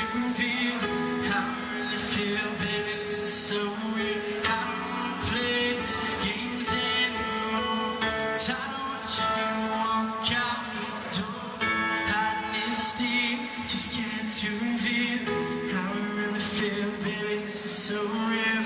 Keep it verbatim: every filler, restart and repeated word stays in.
reveal how I really feel, baby, this is so real. I don't wanna play these games anymore. Tired of watching you walk out the door, hiding in steel, just get to reveal how I really feel, baby, this is so real.